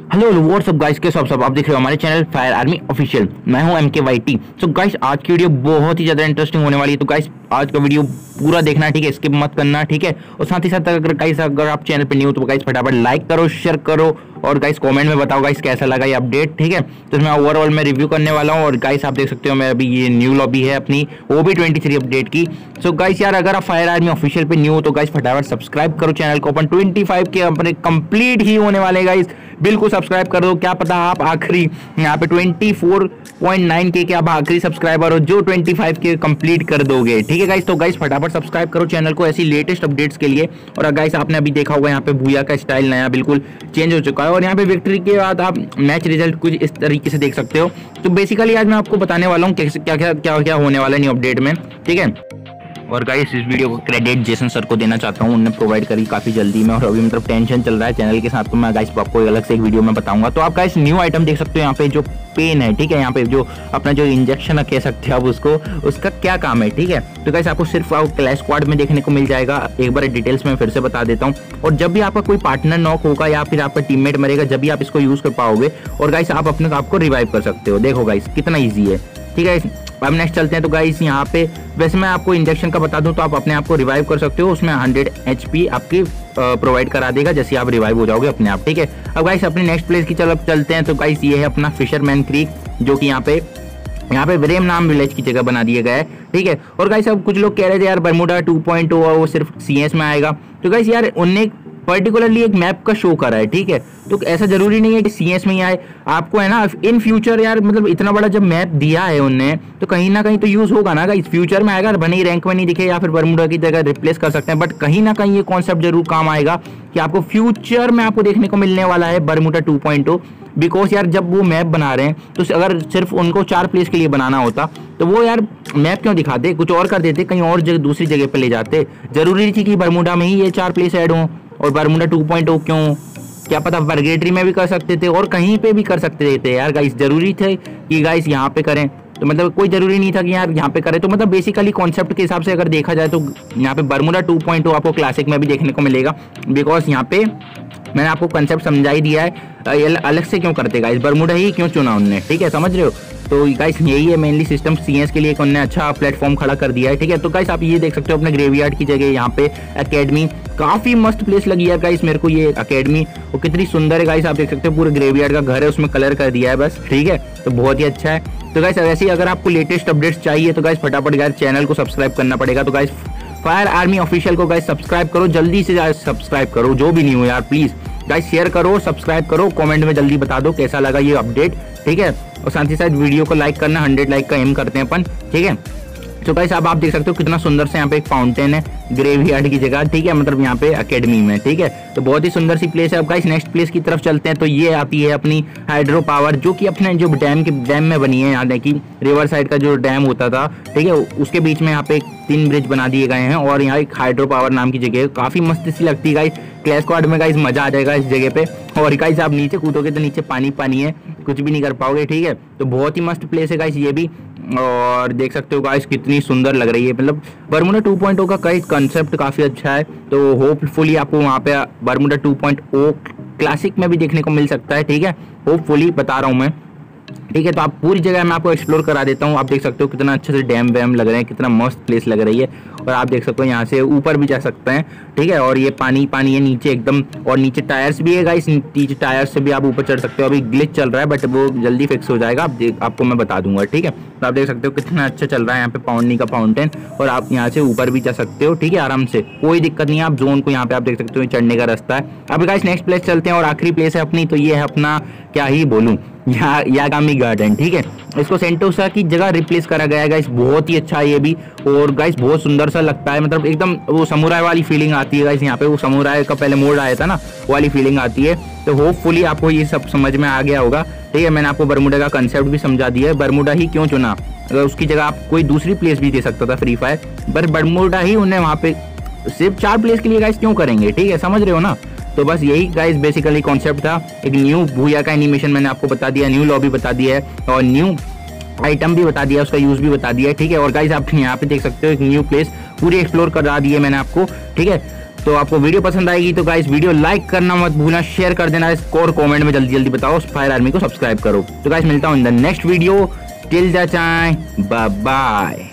Hello what's up guys, कैसे आप देख रहे हो हमारे चैनल फायर आर्मी ऑफिशियल। मैं हूं MKYT। सो गाइस, आज की वीडियो बहुत ही ज्यादा इंटरेस्टिंग होने वाली है। तो गाइस, आज का वीडियो पूरा देखना, ठीक है, स्किप मत करना, ठीक है। और साथ ही साथ अगर आप चैनल पे न्यू हो तो गाइस फटाफट लाइक करो, शेयर करो और गाइस कमेंट में बताओ गाइस कैसा लगा ये अपडेट, ठीक है। तो इसमें ओवरऑल मैं रिव्यू करने वाला हूँ। और गाइस आप देख सकते हो मैं अभी ये न्यू लॉबी है अपनी OB23 अपडेट की। सो गाइस यार, अगर आप फायर आर्मी ऑफिशियल पे न्यू हो तो गाइस फटाफट सब्सक्राइब करो चैनल को। अपन 25 के अपने कंप्लीट ही होने वाले गाइस, बिल्कुल सब्सक्राइब कर दो। क्या पता आप आखिरी यहाँ पे 24.9 के आप आखिरी सब्सक्राइबर हो जो 25 के कंप्लीट कर दोगे, ठीक है गाइस। तो गाइस फटाफट सब्सक्राइब करो चैनल को ऐसी लेटेस्ट अपडेट्स के लिए। और गाइस आपने अभी देखा होगा यहाँ पे भूया का स्टाइल नया बिल्कुल चेंज हो चुका है। और यहाँ पे विक्ट्री के बाद आप मैच रिजल्ट कुछ इस तरीके से देख सकते हो। तो बेसिकली आज मैं आपको बताने वाला हूँ क्या होने वाला है न्यू अपडेट में, ठीक है। और गाइस इस वीडियो को क्रेडिट जेसन सर को देना चाहता हूँ, उन्होंने प्रोवाइड करी काफी जल्दी में। और अभी मतलब टेंशन चल रहा है चैनल के साथ, तो मैं गाइस आपको अलग से एक वीडियो में बताऊंगा। तो आप गाइस न्यू आइटम देख सकते हो यहाँ पे, जो पेन है, ठीक है। यहाँ पे जो अपना जो इंजेक्शन कह सकते हो आप उसको, उसका क्या काम है, ठीक है। तो गाइस आपको सिर्फ क्लैश स्क्वाड में देखने को मिल जाएगा। एक बार डिटेल्स में फिर से बता देता हूँ। और जब भी आपका कोई पार्टनर नॉक होगा या फिर आपका टीममेट मरेगा, जब भी आप इसको यूज कर पाओगे और गाइस आप अपने आप को रिवाइव कर सकते हो। देखो गाइस कितना ईजी है, ठीक है। अब नेक्स्ट चलते हैं। तो गाइस यहाँ पे वैसे मैं आपको इंजेक्शन का बता दूं तो आप अपने आप को रिवाइव कर सकते हो। उसमें 100 HP आपकी प्रोवाइड करा देगा जैसे आप रिवाइव हो जाओगे अपने आप, ठीक है। अब गाइस अपने नेक्स्ट प्लेस की तरफ चलते हैं। तो गाइस ये है अपना फिशरमैन क्रीक, जो कि यहाँ पे व्रेम नाम विलेज की जगह बना दिया गया है, ठीक है। और गाइस अब कुछ लोग कह रहे थे यार बरमूडा 2.0 वो सिर्फ CS में आएगा। तो गाइस यार उनने पर्टिकुलरली एक मैप का शो करा है, ठीक है। तो ऐसा जरूरी नहीं है कि CS में ही आए, आपको है ना इन फ्यूचर यार, मतलब इतना बड़ा जब मैप दिया है उनने तो कहीं ना कहीं तो यूज होगा ना गाइस, फ्यूचर में आएगा। भले ही रैंक में नहीं दिखे या फिर बरमूडा की जगह रिप्लेस कर सकते हैं, बट कहीं ना कहीं ये कॉन्सेप्ट जरूर काम आएगा कि आपको फ्यूचर में आपको देखने को मिलने वाला है बरमूडा 2.0। बिकॉज यार जब वो मैप बना रहे हैं तो अगर सिर्फ उनको 4 प्लेस के लिए बनाना होता तो वो यार मैप क्यों दिखाते, कुछ और कर देते, कहीं और जगह दूसरी जगह पे ले जाते। जरूरी थी कि बरमूडा में ही ये 4 प्लेस ऐड हों। और बरमूडा 2.0 क्यों, क्या पता बर्गेटरी में भी कर सकते थे और कहीं पे भी कर सकते थे यार गाइस। जरूरी थे कि गाइस यहाँ पे करें, तो मतलब कोई जरूरी नहीं था कि यार यहाँ पे करें। तो मतलब बेसिकली कॉन्सेप्ट के हिसाब से अगर देखा जाए तो यहाँ पे बरमूडा 2.0 आपको क्लासिक में भी देखने को मिलेगा। बिकॉज यहाँ पे मैंने आपको कंसेप्ट समझा ही दिया है, अलग से क्यों करते गाइस, बरमूडा ही क्यों चुना उनने, ठीक है, समझ रहे हो। तो गाइस यही है मेनली सिस्टम, CS के लिए उन्होंने अच्छा प्लेटफॉर्म खड़ा कर दिया है, ठीक है। तो गाइस आप ये देख सकते हो अपने ग्रेवयार्ड की जगह यहाँ पे एकेडमी, काफी मस्त प्लेस लगी है गाइस मेरे को ये एकेडमी। वो कितनी सुंदर है गाइस, आप देख सकते हो पूरे ग्रेवयार्ड का घर है उसमें कलर कर दिया है बस, ठीक है। तो बहुत ही अच्छा है। तो गाइस ऐसे ही अगर आपको लेटेस्ट अपडेट्स चाहिए तो गाइस फटाफट गाइस चैनल को सब्सक्राइब करना पड़ेगा। तो गाइस फायर आर्मी ऑफिशियल को गाइस सब्सक्राइब करो, जल्दी से सब्सक्राइब करो, जो भी नहीं हो यार प्लीज गाइस शेयर करो, सब्सक्राइब करो, कमेंट में जल्दी बता दो कैसा लगा ये अपडेट, ठीक है। और साथ ही साथ वीडियो को लाइक करना, 100 लाइक का एम करते हैं अपन, ठीक है। तो गाइस आप देख सकते हो कितना सुंदर से यहाँ पे एक फाउंटेन है ग्रेवयार्ड की जगह, ठीक है, मतलब यहाँ पे एकेडमी में, ठीक है। तो बहुत ही सुंदर सी प्लेस है। अब गाइस नेक्स्ट प्लेस की तरफ चलते हैं। तो ये आती है अपनी हाइड्रो पावर, जो कि अपने जो डैम में बनी है, यानी कि रिवर साइड का जो डैम होता था, ठीक है, उसके बीच में यहाँ पे 3 ब्रिज बना दिए गए हैं। और यहाँ एक हाइड्रो पावर नाम की जगह काफी मस्त सी लगती है गाइस। क्लैश स्क्वाड में गाइस मजा आ जाएगा इस जगह पे। और गाइस आप नीचे कूदोगे तो नीचे पानी है, कुछ भी नहीं कर पाओगे, ठीक है। तो बहुत ही मस्त प्लेस है गाइस ये भी। और देख सकते हो गाइस कितनी सुंदर लग रही है, मतलब बरमूडा 2.0 का कई कंसेप्ट काफी अच्छा है। तो होपफुली आपको वहाँ पे बरमूडा 2.0 क्लासिक में भी देखने को मिल सकता है, ठीक है, होपफुली बता रहा हूँ मैं, ठीक है। तो आप पूरी जगह मैं आपको एक्सप्लोर करा देता हूँ। आप देख सकते हो कितना अच्छे से डैम वैम लग रहे हैं, कितना मस्त प्लेस लग रही है। और आप देख सकते हो यहाँ से ऊपर भी जा सकते हैं, ठीक है। और ये पानी है नीचे एकदम, और नीचे टायर्स भी है गाइस, नीचे टायर्स से भी आप ऊपर चढ़ सकते हो। अभी ग्लिच चल रहा है बट वो जल्दी फिक्स हो जाएगा, आपको मैं बता दूंगा, ठीक है। तो आप देख सकते हो कितना अच्छा चल रहा है यहाँ पे पानी का फाउंटेन। और आप यहाँ से ऊपर भी जा सकते हो, ठीक है, आराम से, कोई दिक्कत नहीं है। आप जोन को यहाँ पे आप देख सकते हो चढ़ने का रास्ता है। अब गाइस नेक्स्ट प्लेस चलते हैं और आखिरी प्लेस है अपनी, तो ये है अपना क्या ही बोलूं, यागामी गार्डन, ठीक है। इसको सेंटोसा की जगह रिप्लेस करा गया है गाइस, बहुत ही अच्छा है ये भी। और गाइस बहुत सुंदर सा लगता है, मतलब एकदम वो समुराई वाली फीलिंग आती है गाइस। यहाँ पे वो समुराई का पहले मोड आया था ना, वो वाली फीलिंग आती है। तो होपफुली आपको ये सब समझ में आ गया होगा, ठीक है। मैंने आपको बरमूडा का कंसेप्ट भी समझा दिया है, बरमूडा ही क्यों चुना, अगर उसकी जगह आप कोई दूसरी प्लेस भी दे सकता था फ्री फायर, पर बरमूडा ही उन्हें वहाँ पे सिर्फ 4 प्लेस के लिए गाइस क्यों करेंगे, ठीक है, समझ रहे हो ना। तो बस यही गाइस बेसिकली कॉन्सेप्ट था। एक न्यू भूया का एनिमेशन मैंने आपको बता दिया, न्यू लॉबी बता दिया है और न्यू आइटम भी बता दिया, उसका यूज भी बता दिया है, ठीक है। और गाइस आप यहाँ पे देख सकते हो एक न्यू प्लेस पूरी एक्सप्लोर करा दी है मैंने आपको, ठीक है। तो आपको वीडियो पसंद आएगी तो गाइस वीडियो लाइक करना मत भूलना, शेयर कर देना, और कमेंट में जल्दी जल्दी बताओ फायर आर्मी को सब्सक्राइब करो। तो गाइस मिलता हूँ in the next video, till the time bye bye.